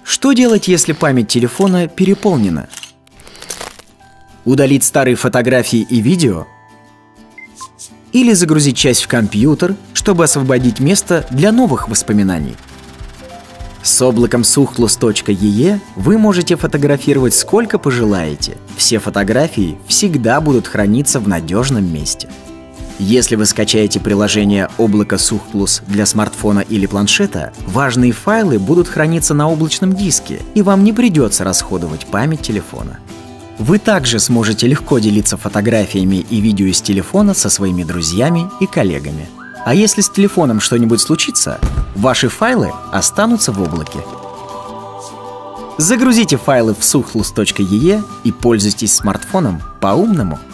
Что делать, если память телефона переполнена? Удалить старые фотографии и видео? Или загрузить часть в компьютер, чтобы освободить место для новых воспоминаний? С облаком suchlus.ee вы можете фотографировать сколько пожелаете. Все фотографии всегда будут храниться в надежном месте. Если вы скачаете приложение «Облако Suchlus» для смартфона или планшета, важные файлы будут храниться на облачном диске, и вам не придется расходовать память телефона. Вы также сможете легко делиться фотографиями и видео из телефона со своими друзьями и коллегами. А если с телефоном что-нибудь случится, ваши файлы останутся в облаке. Загрузите файлы в suchlus.ee и пользуйтесь смартфоном по-умному.